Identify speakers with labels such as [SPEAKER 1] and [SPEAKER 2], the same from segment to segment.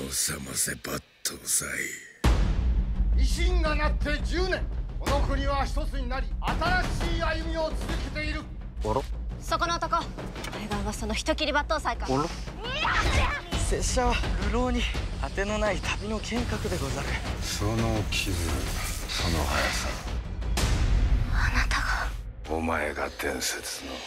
[SPEAKER 1] さませ抜刀斎。
[SPEAKER 2] 維新がなって10年、この国は一つになり新しい歩みを続けている。
[SPEAKER 3] そこの男、これが噂の人斬り抜刀斎か。
[SPEAKER 4] 拙者は流浪に果てのない旅の剣客でござる。
[SPEAKER 1] その傷、その速さ、
[SPEAKER 3] あなたが。
[SPEAKER 1] お前が伝説の。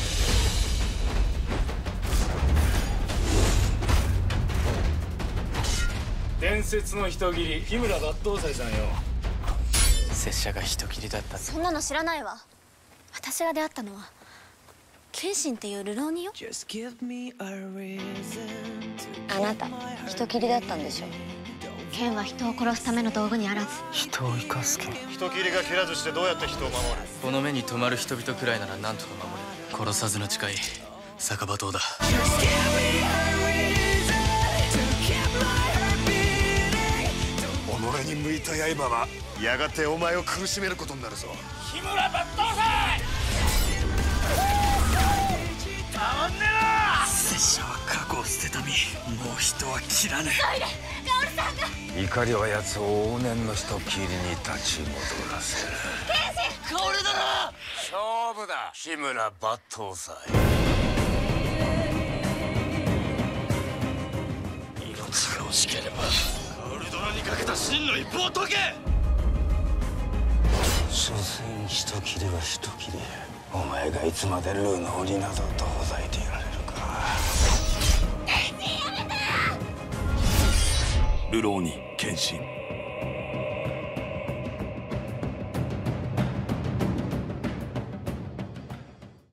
[SPEAKER 5] 伝説の人斬り、日村抜刀斎さんよ。
[SPEAKER 4] 拙者が人斬りだった。
[SPEAKER 3] そんなの知らないわ。私が出会ったのは謙信っていう流浪人よ。あなた人斬りだったんでしょ。剣は人を殺すための道具にあらず、
[SPEAKER 4] 人を生かす剣。
[SPEAKER 2] 人斬りが切らずしてどうやって人を守る？
[SPEAKER 4] この目に留まる人々くらいなら何とか守れる。殺さずの誓い、酒場刀だ。
[SPEAKER 1] 己に向いた刃はやがてお前を苦しめることになるぞ。
[SPEAKER 5] 日村抜刀斎。たまんねえな。
[SPEAKER 4] 拙者は過去を捨てた身、もう人は切らぬ。
[SPEAKER 1] 怒りは奴を往年の人斬りに立ち戻らせる。
[SPEAKER 4] 薫殿、
[SPEAKER 1] 勝負だ、日村抜刀斎。
[SPEAKER 5] 命が惜しければ薫殿にかけた真の一方を解け。
[SPEAKER 1] 所詮人斬りは人斬り。お前がいつまでルーの鬼などとほざいていられるか。
[SPEAKER 5] 流浪に献身。